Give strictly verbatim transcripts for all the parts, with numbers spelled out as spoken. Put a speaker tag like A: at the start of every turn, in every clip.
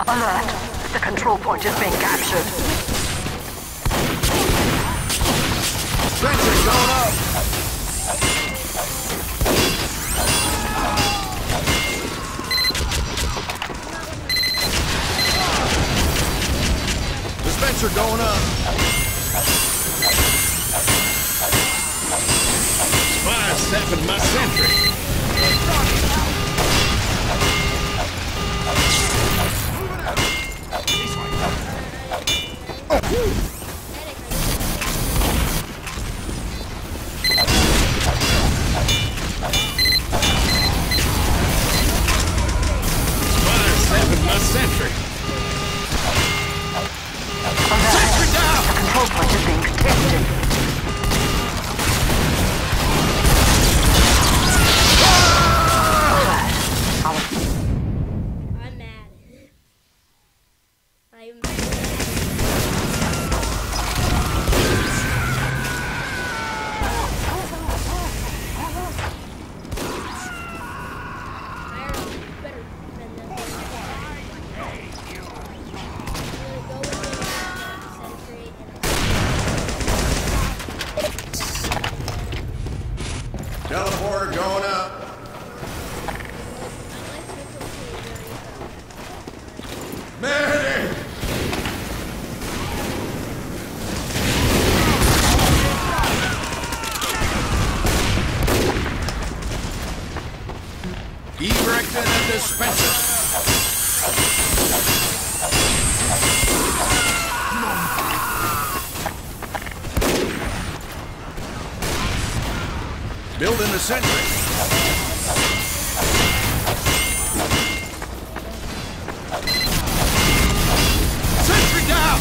A: Alert! The control point is being captured.
B: Sentry going up! Dispenser going up! Spy stepping my sentry! Spy stepping my sentry! Sentry down!
A: The control point is being contested.
C: I'm mad. I'm
B: Teleporter going up. Medic! Erecting a dispenser. Building a sentry. Sentry down!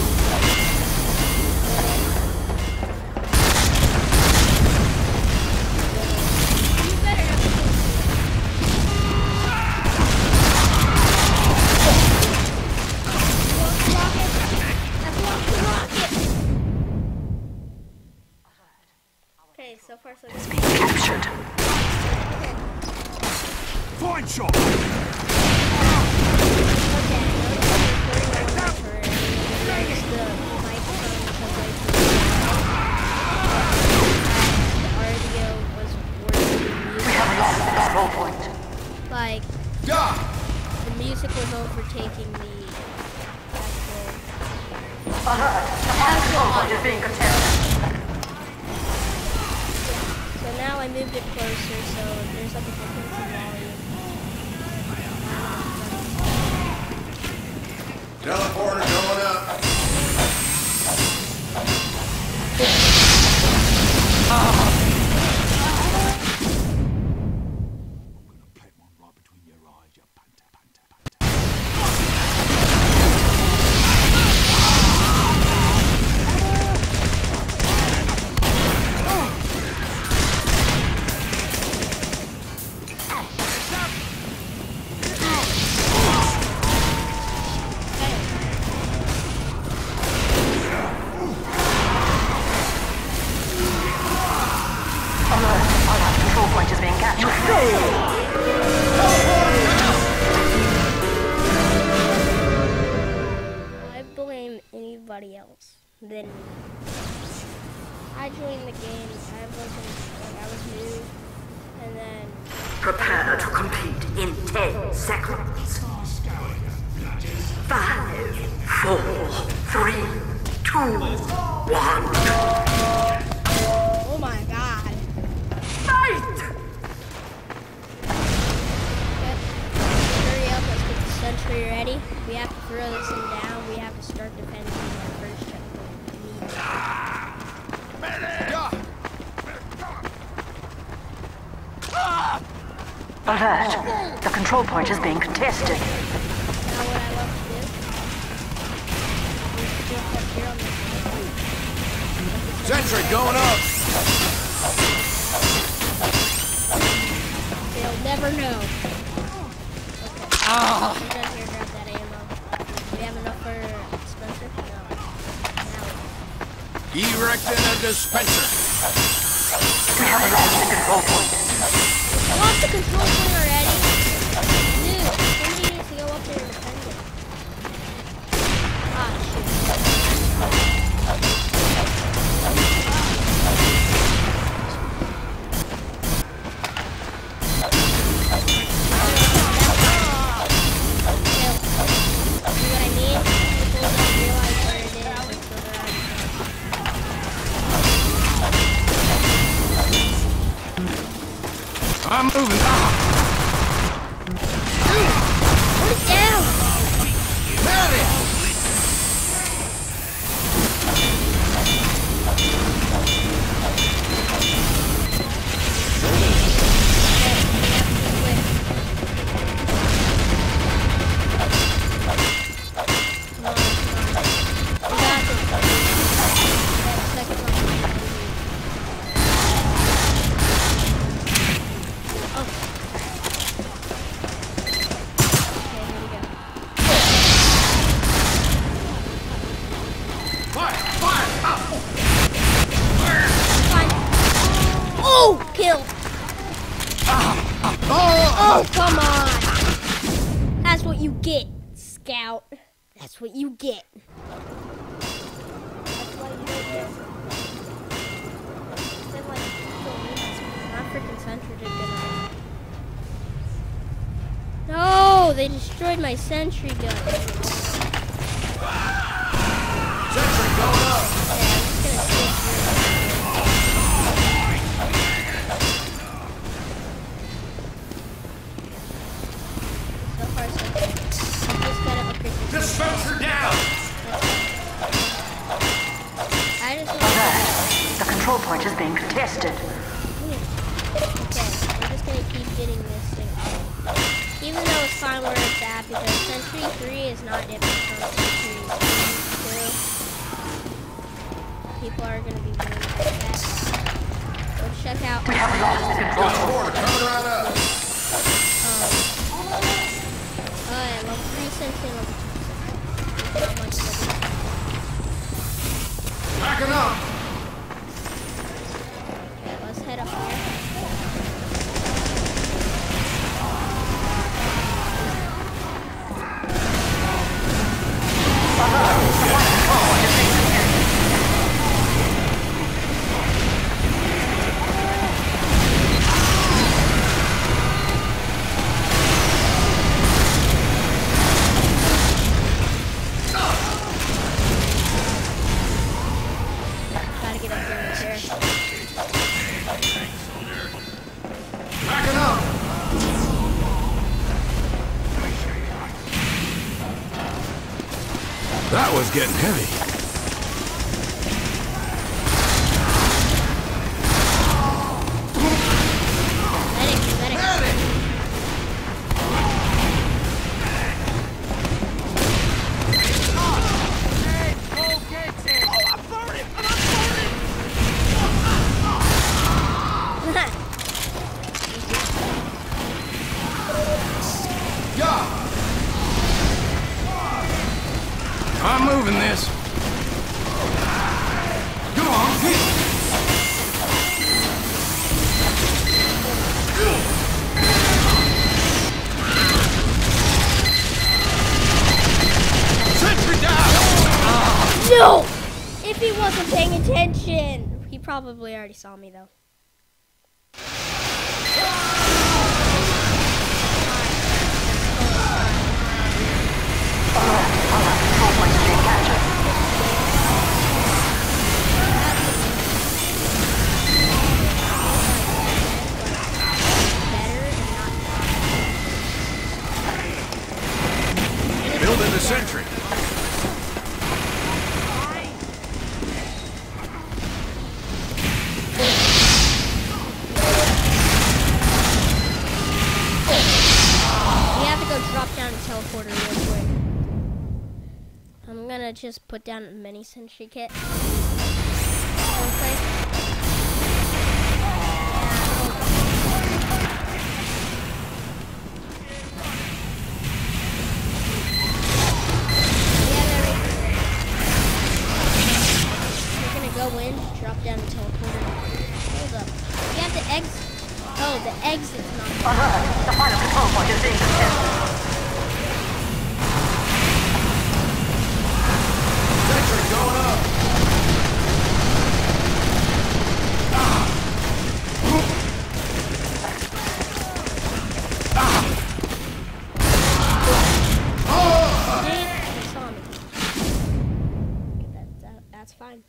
C: Okay, so far so
A: It's
C: good.
A: being captured.
B: Fine shot!
A: We have lost the control point.
C: Like,
B: Yeah!
C: the music was overtaking the actual...
A: Alert! The control point is being contested.
C: So now I moved it closer, so there's like a difference in volume.
B: Teleporter going up.
C: Anybody else than me. I joined the game, I wasn't, like, I was new, and then...
A: Prepare to compete in ten seconds. Five, four, three, two, one.
C: Oh my god.
A: Fight!
C: Okay. Hurry up, let's get the sentry ready. We have to throw this thing down, we have to start defending our first checkpoint immediately.
A: Alert! The control point is being contested.
C: Now what I love to do is jump up here on the
B: Sentry going up.
C: They'll never know. Okay.
B: Ah.
C: We're done here, grab that ammo. We have enough for a dispenser? No. Now
B: Erecting a dispenser.
A: We have lost the control point.
C: I lost the control point already. Dude, somebody needs to go up there and defend it.
B: I'm moving. Ah.
C: Put it down!
B: Got it!
C: Kill! Oh, come on! That's what you get, Scout. That's what you get. That's why you don't get. Then, like, my freaking sentry did good. No, they destroyed my sentry gun.
B: Sentry going up!
C: Yeah, I'm just gonna sit here.
B: Dispenser down!
C: I just want
A: Alert. The control point is being contested.
C: Okay, I'm just gonna keep getting this thing. Even though it's fine where it's at, because Sentry three is not different from Sentry two. People are gonna be doing that. Go check out.
A: We have lost the control point.
B: Forward, coming right up!
C: Um, oh yeah, level three Sentry, level two.
B: Backing up!
C: Okay, let's head up here.
B: That was getting heavy.
C: Medic, medic.
B: Medic! Hey, go get it! Oh, I'm burning! I'm burning! Yeah! I'm moving this. Come on, hit! Sentry down!
C: No! If he wasn't paying attention. He probably already saw me though.
B: Building the sentry.
C: We have to go drop down a teleporter real quick. I'm gonna just put down a mini sentry kit. Okay. Go in, drop down the teleporter. Hold up. You have to exit. Oh, the exit's not.
A: Alert. The final control point is being contested.
B: Sentry going up. Ah. Ah. Oh.
C: They saw me. That, that, that's fine.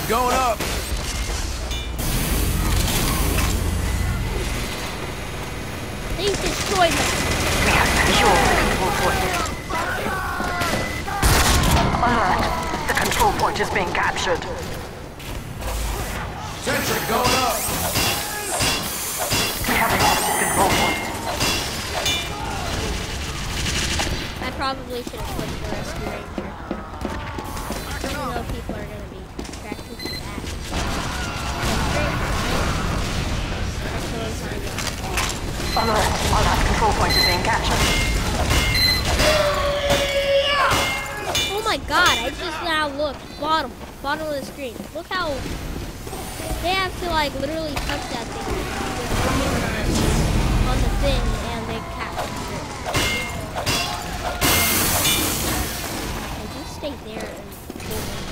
B: Sentry going up.
C: Please destroy them.
A: We have secured the control point. Alert! The control point is being captured.
B: Sentry going up.
A: We have lost the control point.
C: I probably should have clicked the rescue ranger. Even though people are going to be attracted to that. Excellent time.
A: Alert! Our last control point is being captured.
C: Oh my god, I just now looked. Bottom. Bottom of the screen. Look how they have to like literally touch that thing on the thing and they capture it. I just stay there and hold it.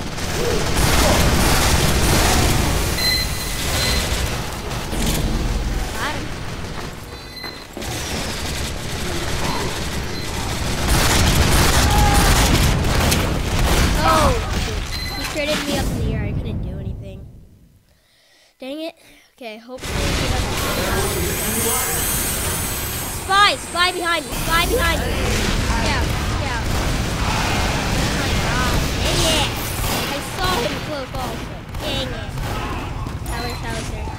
C: Got him. Oh, he critted me up in the air. I couldn't do anything. Dang it. Okay, hopefully he doesn't. Spy! Spy behind me! Spy behind me! Yeah, yeah. Oh my god. Dang it! I saw him close also. Dang it. Tower, tower, tower.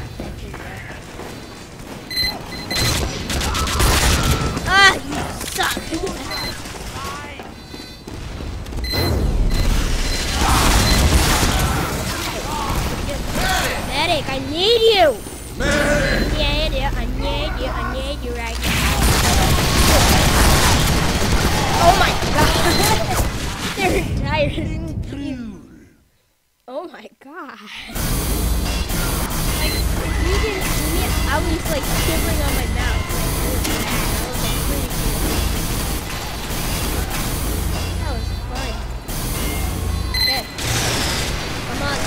C: Ah, you suck! Medic, I need you!
B: Medic!
C: I need you, I need you, I need you right now. Oh my god! They're tired. Oh my god. Like, if you didn't see me, I was like shivering on my mouth. That was fun. Okay. Come on,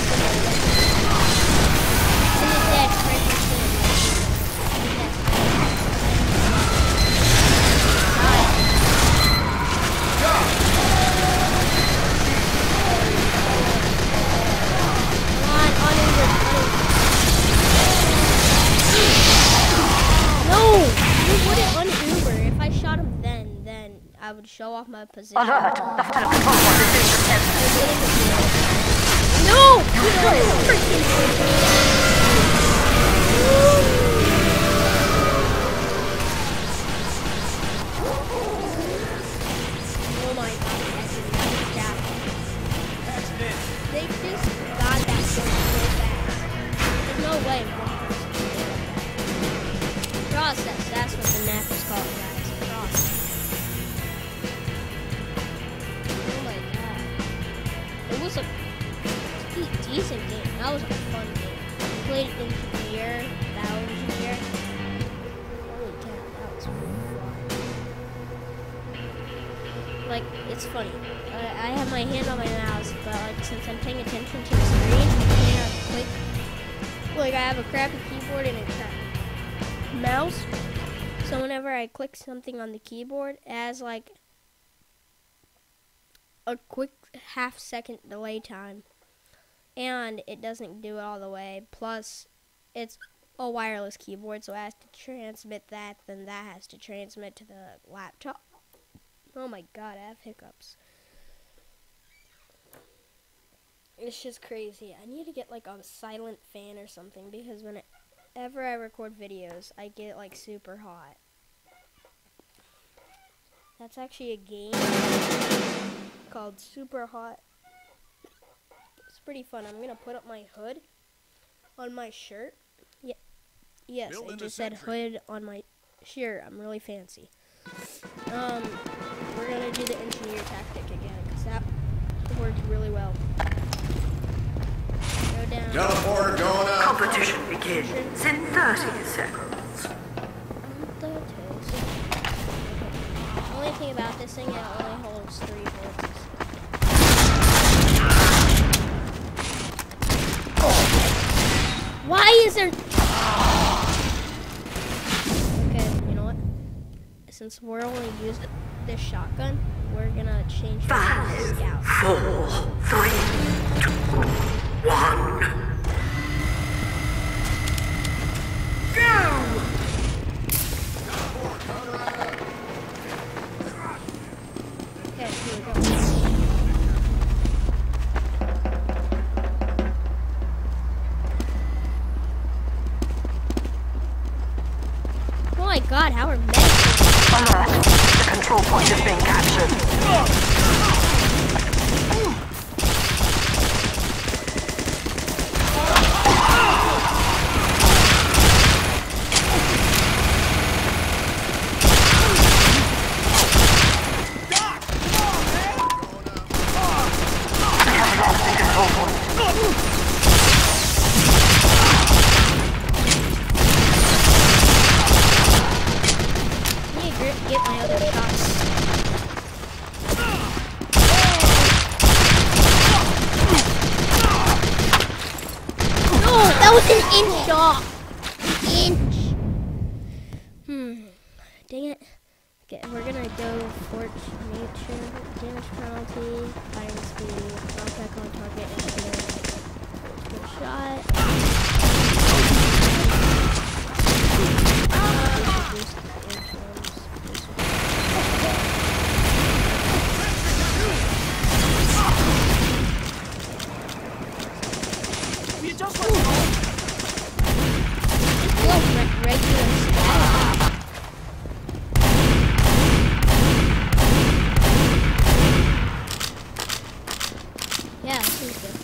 C: I would show off my position.
A: Alert! The final control point is being contested.
C: No! Freaking oh my god, that's that. They just got that so fast. There's no way one person can do that. Process, that's what the map is called, guys. Process. It was a pretty decent game. That was a fun game. I played Engineer, Battle Engineer. Holy cow, that was fun. Like, it's funny. I, I have my hand on my mouse, but like since I'm paying attention to the screen, I can't click. Like I have a crappy keyboard and a crappy mouse. So whenever I click something on the keyboard, it has like a quick half second delay time, and it doesn't do it all the way. Plus it's a wireless keyboard, so it has to transmit that, then that has to transmit to the laptop. Oh my god, I have hiccups. It's just crazy. I need to get like a silent fan or something, because whenever I record videos I get like super hot. That's actually a game called Super Hot. It's pretty fun. I'm gonna put up my hood on my shirt. Yeah, yes,
B: Built
C: I
B: in
C: just
B: the
C: said
B: sentry.
C: hood on my shirt. I'm really fancy. Um, we're gonna do the engineer tactic again because that worked really well. Go down.
B: Teleporter going up.
A: Competition begins in thirty seconds.
C: The only thing about this thing, it only holds three volts. Why is there? Okay, you know what? Since we're only using this shotgun, we're gonna change to
A: Five,
C: scout.
A: four, three, two, one. Go!
C: Okay, here we go. Oh my god, how are men?
A: Alert! The control point is being captured.
C: Get my other shots. No, that was an inch off. An inch. Hmm. Dang it. Okay, we're gonna go Fort Nature, damage penalty, firing speed, knockback on target, and then good shot. Boost the inch ones.
D: Just let go.
C: Re regular static. Yeah, I think so.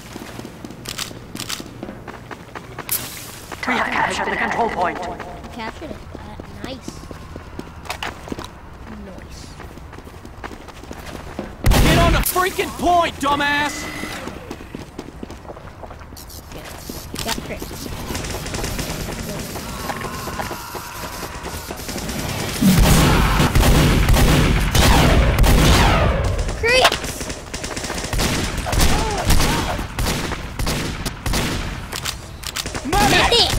A: We have captured the control point.
C: Captured it. Uh, nice. Nice.
D: Get on the freaking point, dumbass!
C: Got crits. Crits!
D: Medic!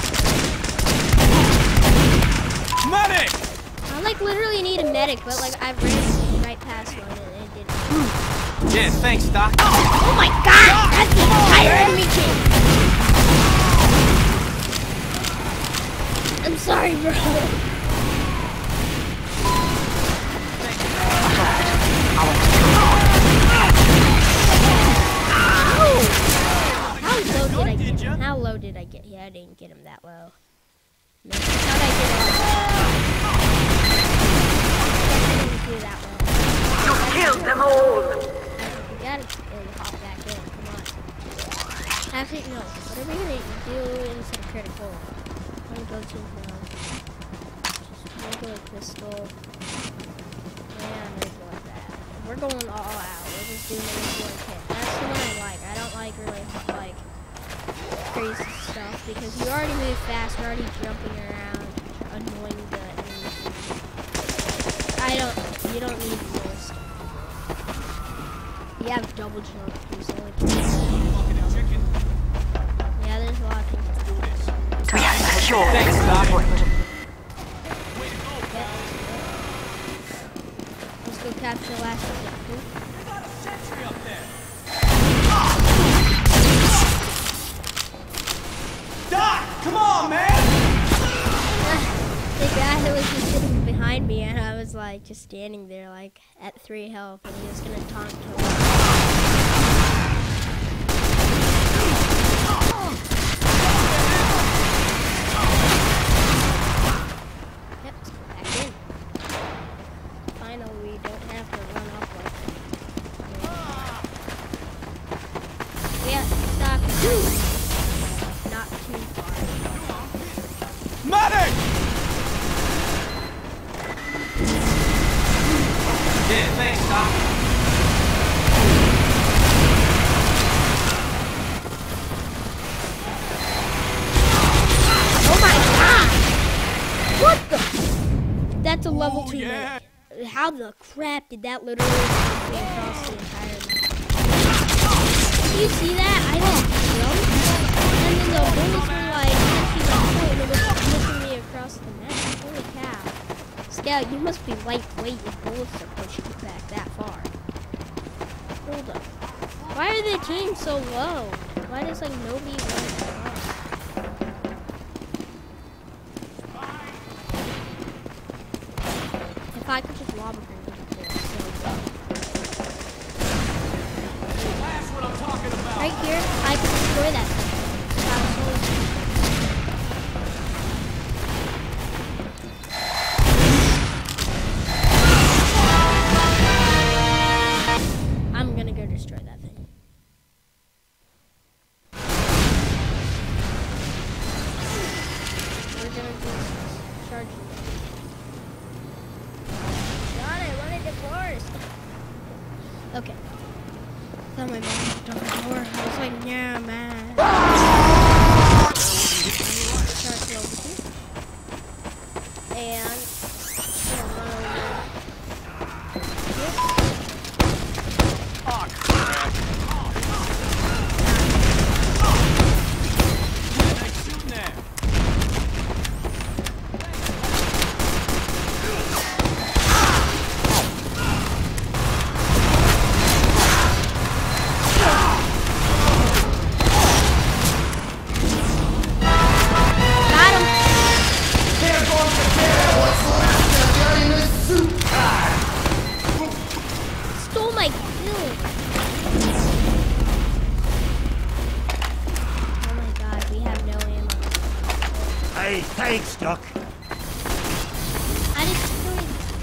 D: Medic!
C: I like literally need a medic, but like I've ran right past one and it didn't.
D: Yeah, thanks, Doc.
C: Oh my god! That's the entire enemy team! I'm sorry, bro. How low did I get him? How low did I get? Yeah, I didn't get him that low. No, how'd I get him? I didn't do that low.
A: You killed them all.
C: You gotta uh, hop back in. Come on. Actually, no. What are we gonna do instead of critical? I'm gonna go to now. Just regular pistol. And regular like that. We're going all out. We're just doing it one hit. That's the one I like. I don't like really like crazy stuff because you already move fast. You're already jumping around, annoying the enemies. I don't. You don't need more stuff. You have double jump. There's only yeah, there's a lot of things to do this.
A: We have secured the
D: Thanks,
A: control
D: Doc.
A: point.
C: Yeah. Let's go capture the last objective.
D: They got a sentry up there. Doc, come on, man!
C: The guy who was just sitting behind me, and I was like just standing there, like at three health, and he was gonna taunt kill me. Yep, let's go back in. Finally, we don't have to run off like that. Yeah, stop. Not too far.
D: Medic! Yeah, thanks, Doc.
C: Oh my god! What the? That's a level
D: Oh,
C: two
D: yeah.
C: medic. How the crap did that literally take me across the entire map? Do you see that? I didn't jump. And then the bullets were like, actually like, oh, and it was pushing me across the map. Holy cow. Scout, you must be lightweight if bullets are pushing you back that far. Hold up. Why are the teams so low? Why does like nobody want to cross? If I could just lob a grenade there, so
D: That's what I'm talking about.
C: right here, I can destroy that thing. I'm gonna go destroy that thing. We're gonna do charging. God, I wanted the forest. Okay. Thought my mom knocked on the door. I was like, yeah, man. Charge over here. And I'm gonna run over here.
E: Hey, thanks, Doc.
C: I destroyed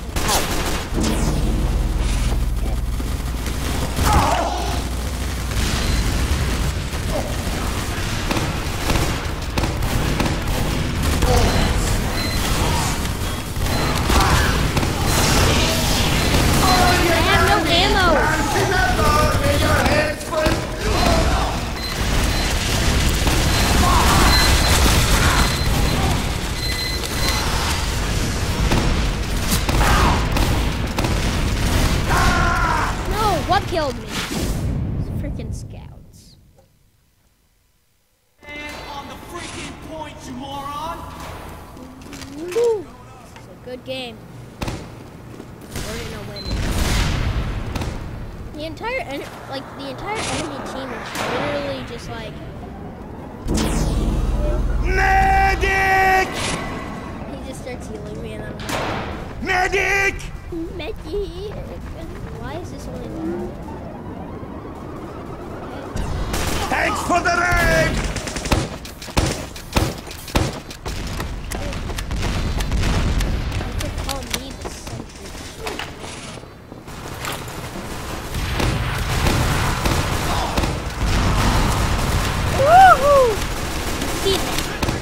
C: I have no ammo. What killed me? Freaking scouts.
D: And on the freaking point, you moron!
C: Woo. This is a good game. We're gonna win. The entire, en like the entire enemy team is literally just like.
E: Medic!
C: He just starts healing me, and I'm like,
E: Medic!
C: Medic. Why is this only one?
E: Thanks for the raid!
C: You could call me the sentry. Woohoo! See that?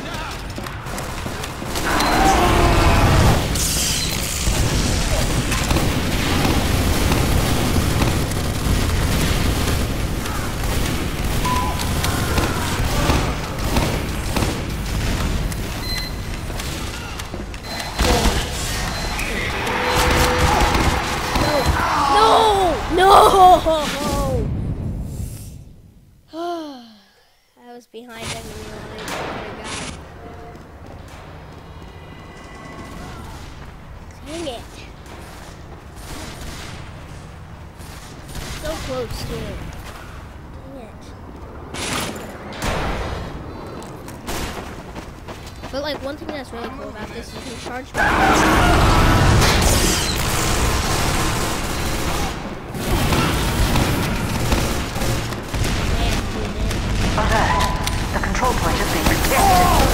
C: No! I was behind everyone. I could have got it. Dang it. So close to it. Dang it. But like one thing that's really cool about this is you can charge
A: Alert. The control point is being protected.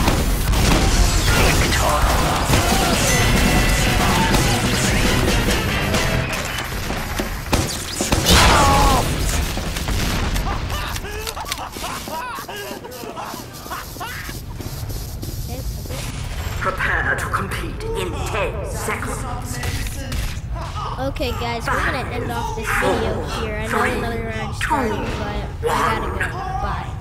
A: Prepare to compete in ten seconds.
C: Okay guys, we're gonna end off this video here. I know another round started, but I gotta go. Bye.